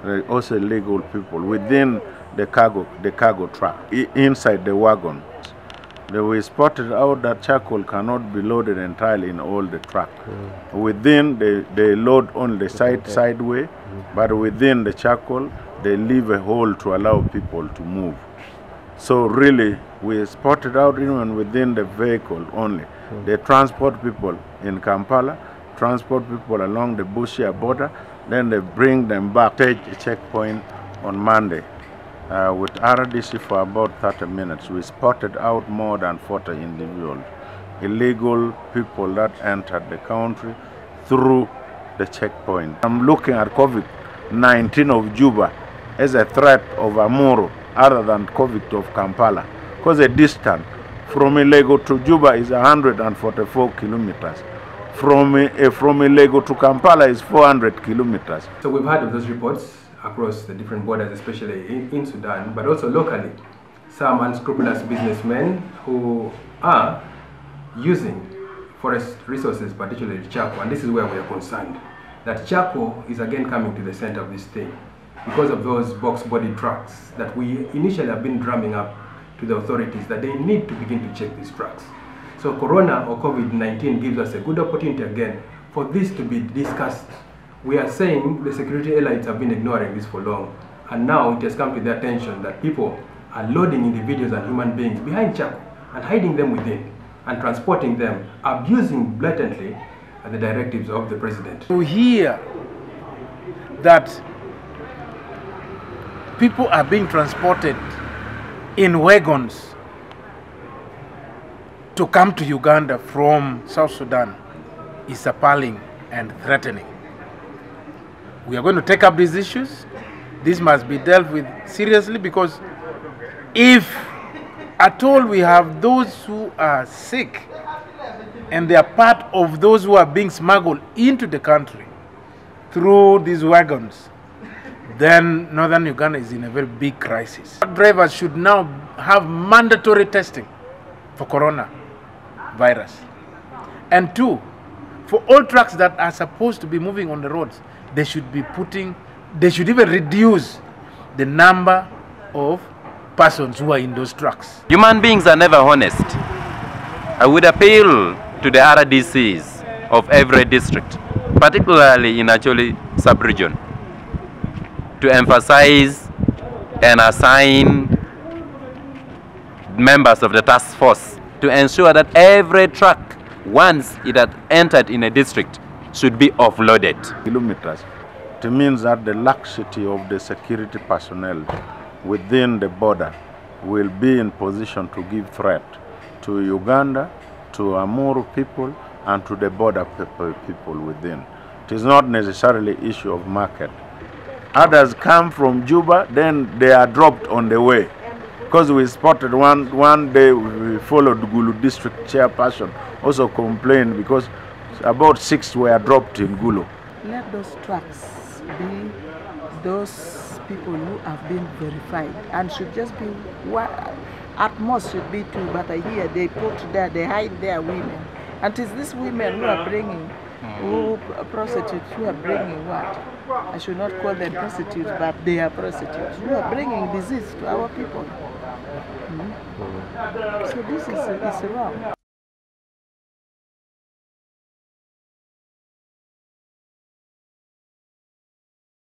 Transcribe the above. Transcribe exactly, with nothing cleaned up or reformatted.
uh, also illegal people within the cargo, the cargo truck, I, inside the wagon. They were spotted out that charcoal cannot be loaded entirely in all the truck. Mm. Within, they, they load on the side sideway, mm. but within the charcoal, they leave a hole to allow people to move. So really, we spotted out even within the vehicle only. Mm. They transport people in Kampala, transport people along the Bushia border, then they bring them back to a checkpoint on Monday. Uh, with R D C for about thirty minutes, we spotted out more than forty individuals, illegal people that entered the country through the checkpoint. I'm looking at COVID nineteen of Juba as a threat of Amuru other than COVID of Kampala, because the distance from Ilego to Juba is one hundred forty-four kilometers. From, uh, from Ilego to Kampala is four hundred kilometers. So we've heard of those reports across the different borders, especially in, in Sudan, but also locally. Some unscrupulous businessmen who are using forest resources, particularly charcoal, and this is where we are concerned, that charcoal is again coming to the center of this thing because of those box-body trucks that we initially have been drumming up to the authorities that they need to begin to check these trucks. So Corona or COVID nineteen gives us a good opportunity again for this to be discussed. We are saying the security elites have been ignoring this for long, and now it has come to their attention that people are loading individuals and human beings behind charcoal and hiding them within and transporting them, abusing blatantly the directives of the president. We hear that people are being transported in wagons to come to Uganda from South Sudan is appalling and threatening. We are going to take up these issues. This must be dealt with seriously, because if at all we have those who are sick and they are part of those who are being smuggled into the country through these wagons, then northern Uganda is in a very big crisis. Drivers should now have mandatory testing for corona virus. And two, for all trucks that are supposed to be moving on the roads, they should be putting, they should even reduce the number of persons who are in those trucks. Human beings are never honest. I would appeal to the R D Cs of every district, particularly in actually sub-region, to emphasize and assign members of the task force to ensure that every truck, once it had entered in a district, should be offloaded. Kilometers. It means that the laxity of the security personnel within the border will be in position to give threat to Uganda, to Amuru people, and to the border people within. It is not necessarily an issue of market. Others come from Juba, then they are dropped on the way. Because we spotted one, one day, we followed Gulu district chairperson, also complained because about six were dropped in Gulu. Let those trucks be those people who have been verified, and should just be, at most should be two, but here they put there, they hide their women. And it is these women who are bringing, who prostitutes, who are bringing what? I should not call them prostitutes, but they are prostitutes, who are bringing disease to our people. Mm-hmm. So this is, is wrong.